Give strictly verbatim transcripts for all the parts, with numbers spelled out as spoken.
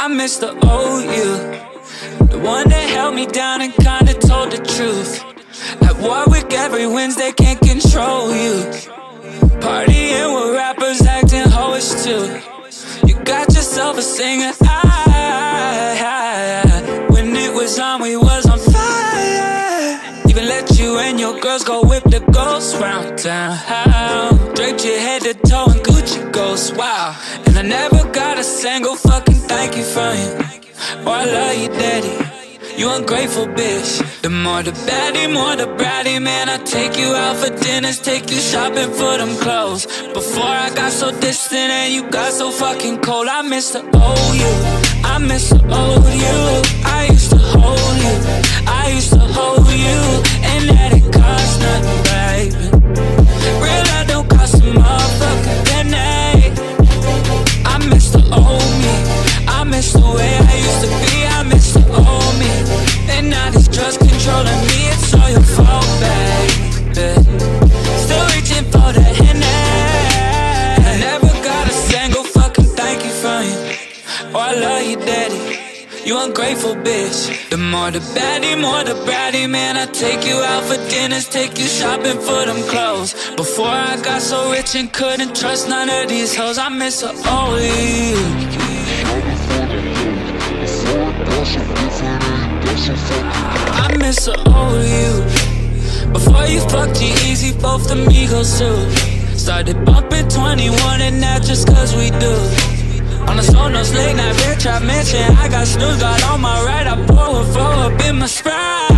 miss the old you, the one that held me down and kinda told the truth. At Warwick every Wednesday, can't control you. Partying with rappers, acting hoish too. You got yourself a singer. I, when it was on, we was on fire. Even let you and your girls go whip the ghost round town. Draped your head to toe in Gucci ghosts, wow. And I never got a single fucking thank you from you. Or I love you, daddy. You ungrateful bitch. The more the baddie, more the bratty. Man, I take you out for dinners, take you shopping for them clothes. Before I got so distant and you got so fucking cold. I miss the old you, I miss the old you. I used to hold you, I used to hold you, and that it cost nothing, baby. Real life don't cost a motherfucking penny. I miss the old me, I miss the way I used to be. I miss the old me, and now these drugs controlling me. It's all your fault, baby. Still reaching for the Henny. I never got a single fucking thank you from you. Or I love you, daddy. You ungrateful bitch. The more the baddie, more the bratty. Man, I take you out for dinners, take you shopping for them clothes. Before I got so rich and couldn't trust none of these hoes. I miss her old you. I miss her old you. Before you fucked G-Eazy, both the Migos too. Started bumping twenty-one and that just cause we do. On the Sonos late night bitch, I mentioned I got Snoop Dogg on my right. I pour her four up in my Sprite.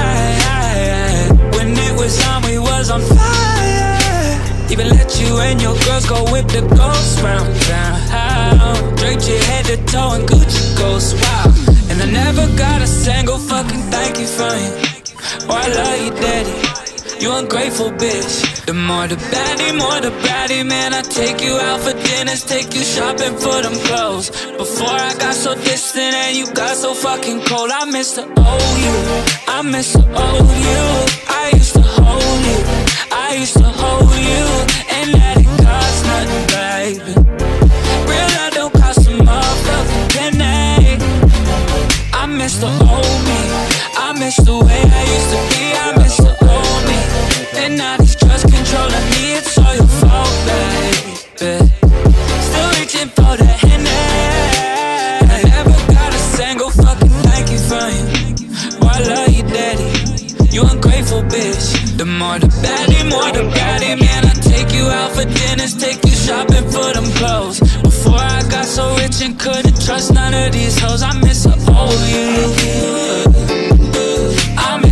When it was on, we was on fire. Even let you and your girls go whip the ghost round town. Draped your head to toe in Gucci ghosts, wow. And I never got a single fucking thank you from you. Or I love you, daddy. You ungrateful bitch. The more the baddie, more the bratty. Man, I take you out for dinners, take you shopping for them clothes. Before I got so distant and you got so fucking cold. I miss the old you, I miss the old you. I used to hold you, I used to hold you, and that it cost nothing, baby. Real life don't cost a motherfucking penny. I miss the old me, I miss the way I used to be. I miss the old me, and now these drugs controlling me. It's all your fault, baby. Still reaching for the Henny. I never got a single fucking thank you from you. Or I love you, daddy. You ungrateful bitch. The more the baddie, more the bratty. Man, I take you out for dinners, take you shopping for them clothes. Before I got so rich and couldn't trust none of these hoes. I miss her old you, I miss